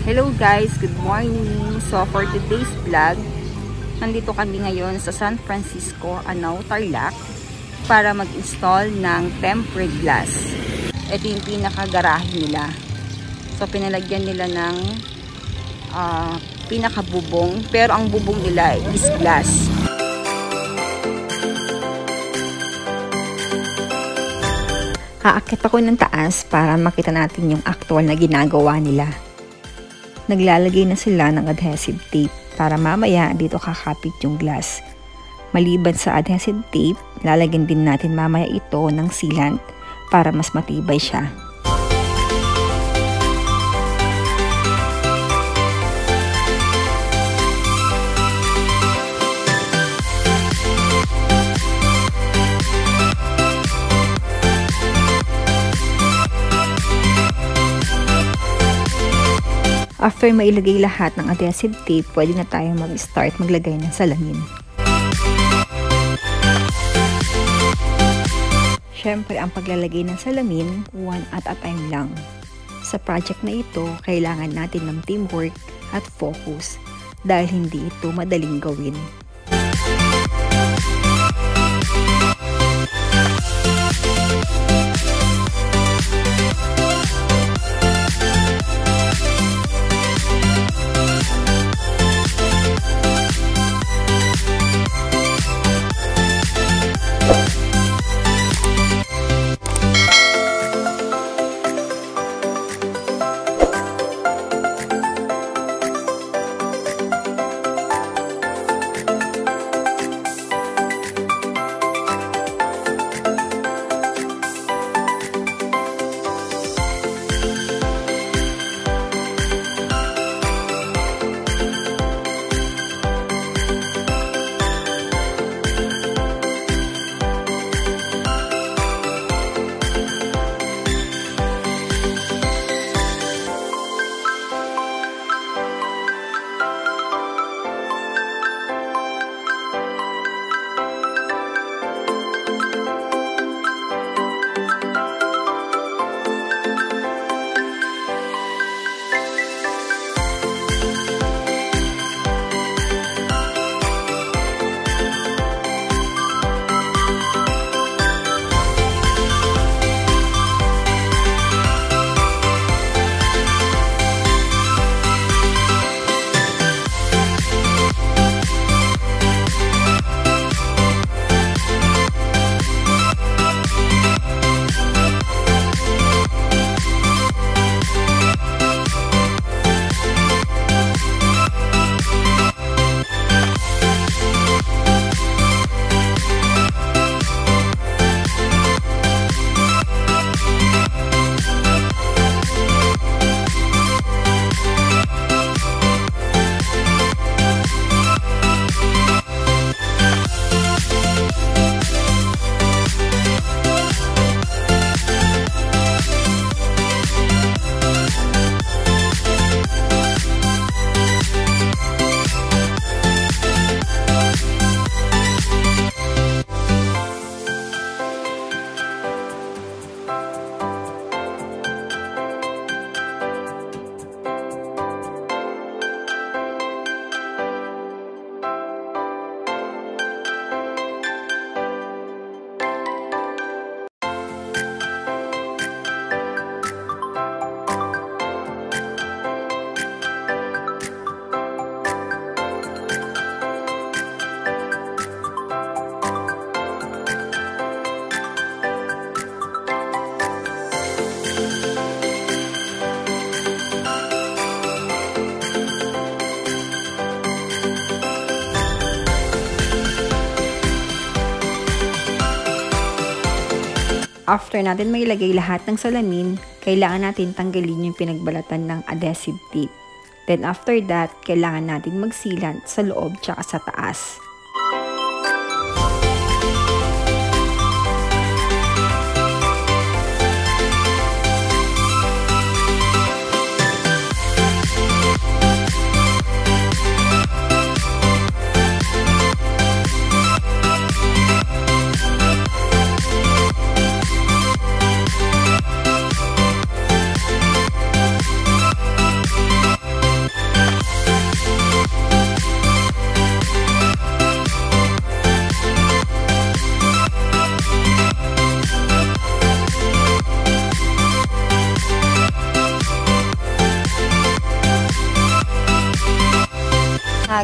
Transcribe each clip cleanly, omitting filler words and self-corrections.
Hello guys, good morning. So for today's vlog, nandito kami ngayon sa San Francisco, Tarlac, para mag-install ng tempered glass. Ito yung pinaka-garahe nila. So pinalagyan nila ng pinaka-bubong, pero ang bubong nila is glass. Aakit ako ng taas para makita natin yung actual na ginagawa nila. Naglalagay na sila ng adhesive tape para mamaya dito kakapit yung glass. Maliban sa adhesive tape, lalagyan din natin mamaya ito ng sealant para mas matibay siya. After mailagay lahat ng adhesive tape, pwede na tayo mag-start maglagay ng salamin. Siyempre, ang paglalagay ng salamin, one at a time lang. Sa project na ito, kailangan natin ng teamwork at focus dahil hindi ito madaling gawin. After natin mailagay lahat ng salamin, kailangan natin tanggalin yung pinagbalatan ng adhesive tape. Then after that, kailangan natin mag-sealant sa loob tsaka sa taas.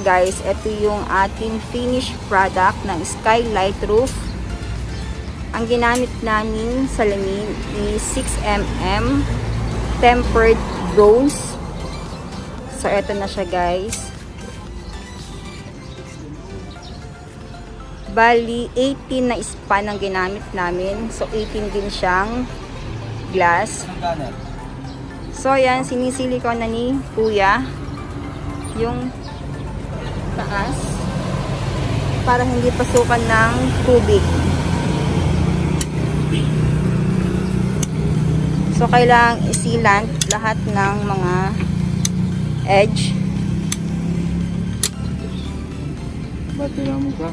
guys, ito yung ating finished product ng Skylight Roof. Ang ginamit namin salamin is 6mm tempered bronze. So, ito na siya guys. Bali, 18 na span ang ginamit namin. So, 18 din siyang glass. So, yan, sinisilikon na ni Kuya yung taas para hindi pasukan ng tubig. So, kailangang isilant lahat ng mga edge. Ba't mo ka?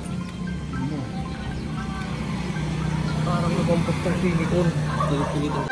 Parang nagompas ng silicone.